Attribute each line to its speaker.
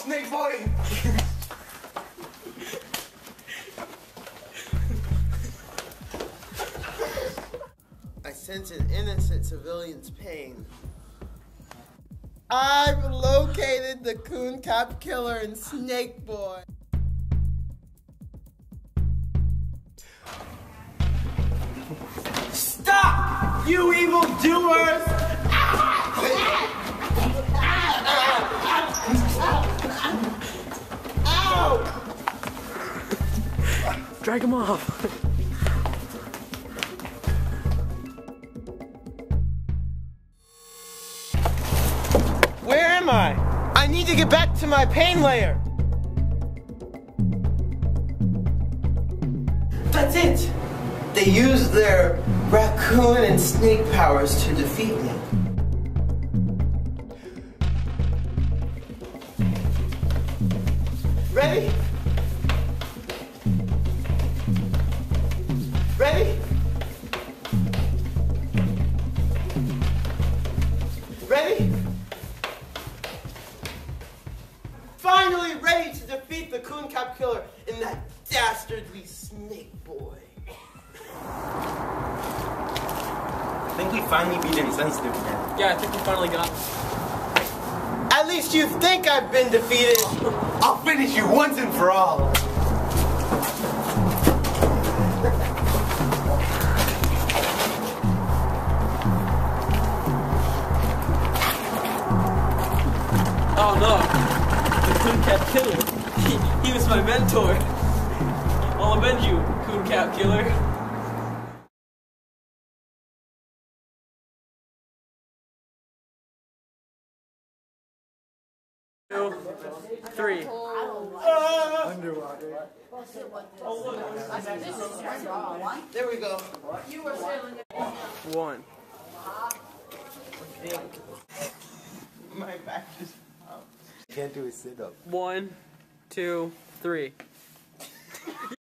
Speaker 1: Snake Boy!
Speaker 2: I sense an innocent civilian's pain. I've located the Coon Cap Killer and Snake Boy.
Speaker 1: Stop! You evil doers!
Speaker 3: Drag him off.
Speaker 2: Where am I? I need to get back to my pain layer. That's it. They used their raccoon and snake powers to defeat me. Ready? Ready? Ready? Finally ready to defeat the Coon Cap Killer and that dastardly Snake Boy.
Speaker 1: I think we finally beat Insensitive now.
Speaker 3: Yeah, I think we finally got him.
Speaker 2: At least you think I've been defeated.
Speaker 1: I'll finish you once and for all.
Speaker 3: Oh no, the Coon Cap Killer. He was my mentor. I'll avenge you, Coon Cap Killer. 2, 3.
Speaker 1: Underwater.
Speaker 2: There we go.
Speaker 3: 1.
Speaker 2: My back just
Speaker 1: Can't do a sit-up.
Speaker 3: 1, 2, 3.